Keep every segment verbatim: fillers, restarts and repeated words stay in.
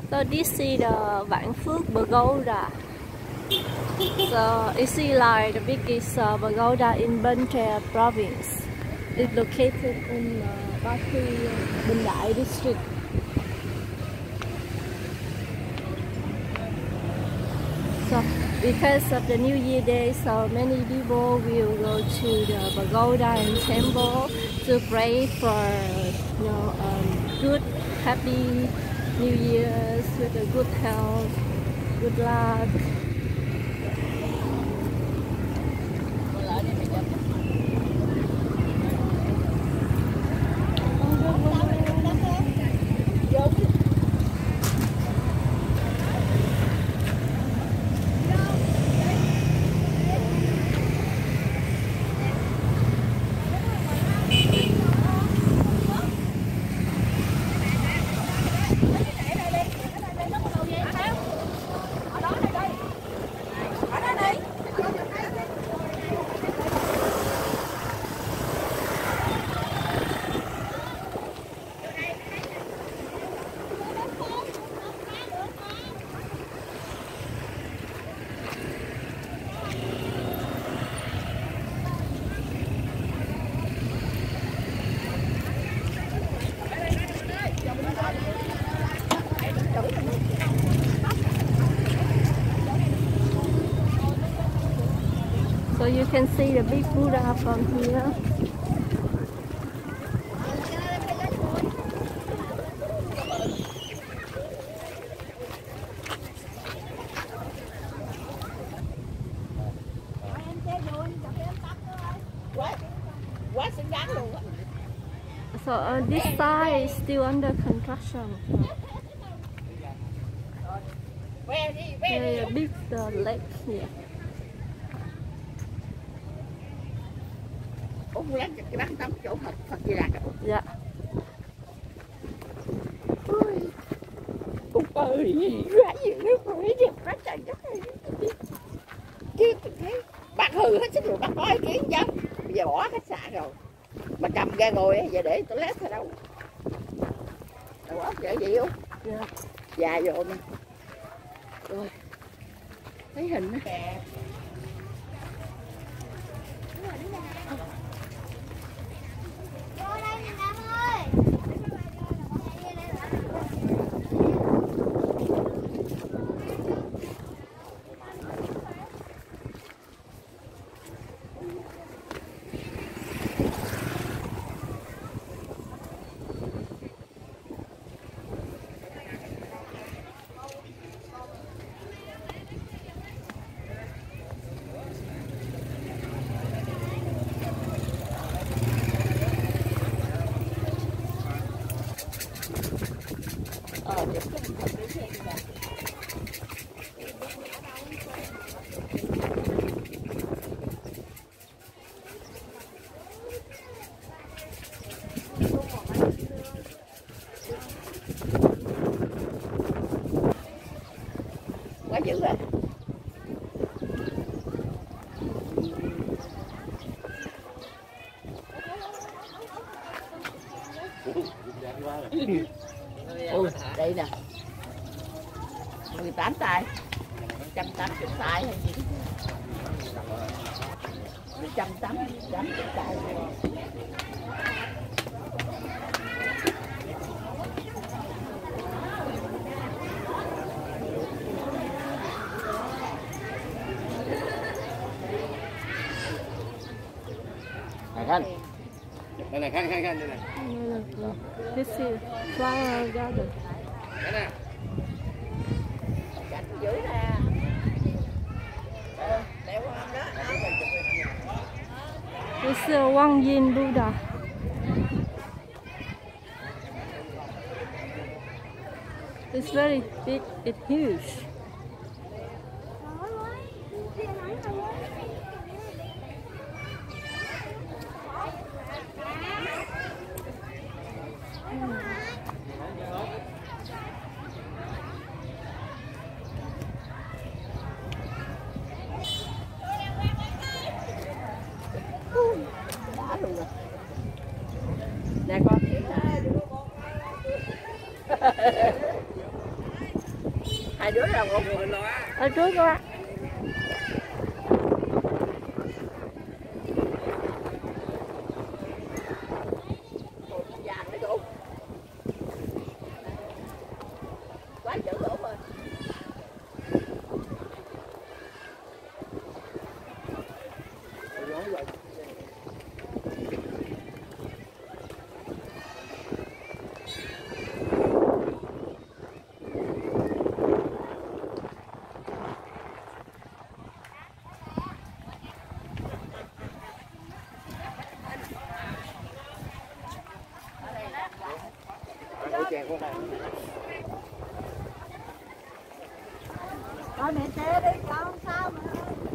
So this is the Vạn Phước Pagoda. So you see like the biggest uh, pagoda in Bến Tre province. It's located in uh, Ba Thi, Bình Đại district. So because of the New Year Day, so many people will go to the pagoda and temple to pray for, you know, um, good, happy New Year's with a good health, good luck. So you can see the big Buddha from here. So uh, this side is still under construction. There's a big uh, lake here. Dạ. Cục ơi, quá nhiều nước rồi, đẹp quá trời đất ơi. Chứ thấy bác hư hết sức rồi, bác có ý kiến chứ. Bây giờ bỏ khách sạn rồi. Mà cầm ra ngồi giờ để toilet ở đâu? Đầu óc vậy gì không? Dạ. Già rồi mà. Rồi. Thấy hình nó kè. Quá dữ rồi. Ui, đây nè. mười tám tay. một trăm tám mươi tay hay gì? một trăm tám mươi tay. Khanh, đây này Khanh, Khanh, Khanh, đây này. This is flower garden. Đây nè. Cạnh dưới nè. Đeo hoa đó. This is Wang Yin Buddha. It's very big, it's huge. Nè con. hai đứa đâu không? Ở trước đó. Quá chữ đủ rồi. Con mẹ xe đi con sao mà.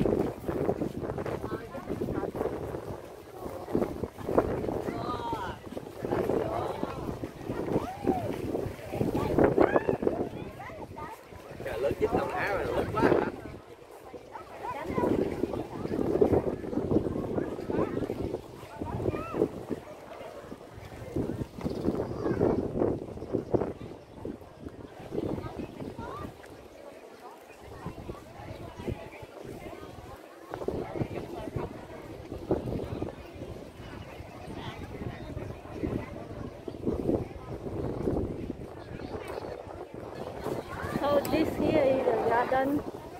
Lớn chín đồng áo rồi lớn quá hả? So this here is the garden.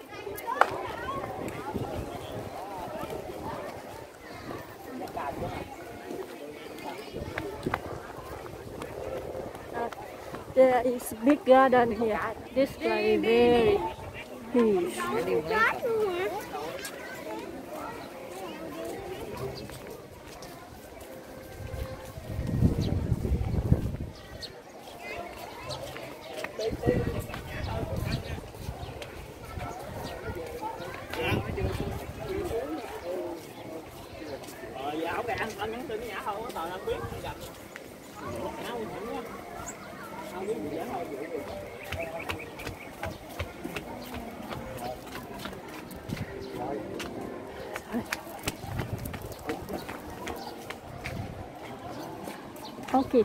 Uh, there is big garden here. This like very huge. Ờ, giờ ổng kìa, anh nhắn tin với Nhã không, tao không biết gặp. Nhã không hiểu quá. Không biết gì thôi. Okay.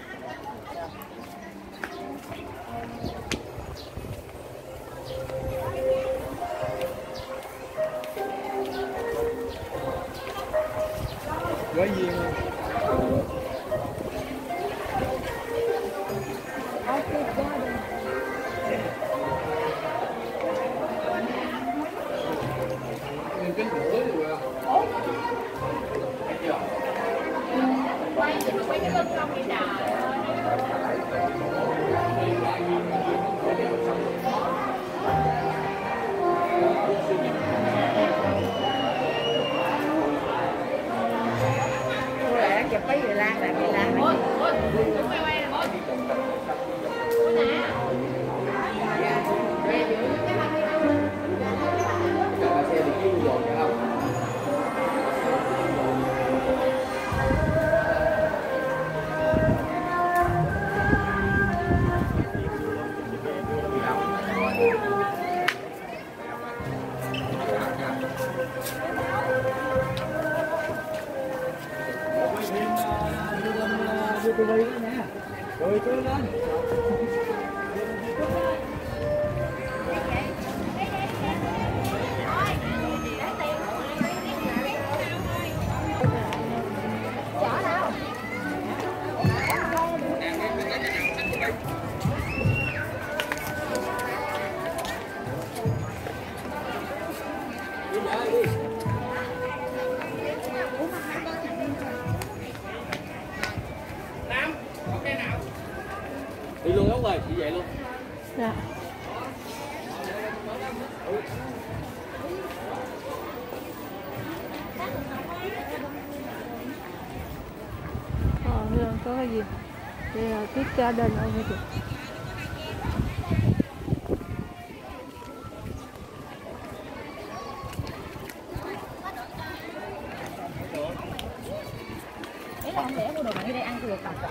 Quá duyên luôn. Kính bữa rồi à? Quay cho nó quay cái lưng không bị đào. Chụp mấy người lan là người lan. Ôi, ôi, quay quay nè, ôi. Ôi nè. Xe đi kêu rồi phải không? Đưa tê vê đó nè. Rồi tôi lên. Đi luôn Út ơi, chị vậy luôn. Dạ. Ờ, đây là có cái gì? Đây là cái garden ở đây kìa. Thế là không lẽ mua đồ này đây ăn được à?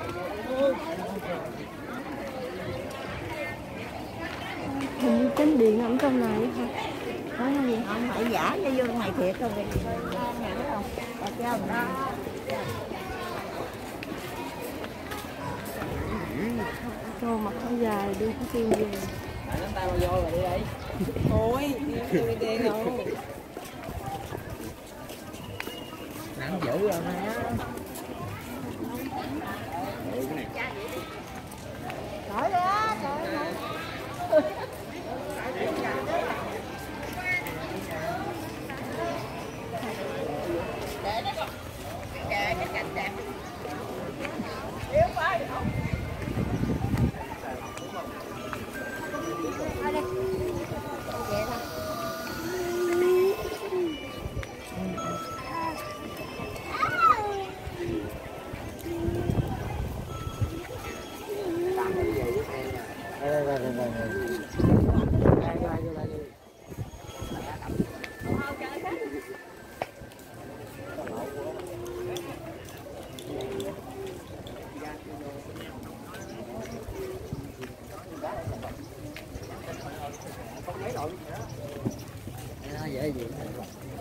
Hình như cánh điện ở trong này hả? Có cái gì? Không phải giả cho vô mày thiệt không vậy? Nhà đó không? Bà treo mình đó. Cô mặc áo dài đi cái phim gì? nắm tay bao vô rồi đi đi. Thôi, đi đi đâu. Nặng dữ rồi má. Cởi ra, cởi ra. Để nó con. Kệ cái cành đẹp. Yếu quá được không? Thôi đi. Vậy thôi. Đây đây đây đây. Đây vô đây vô đây. Dễ gì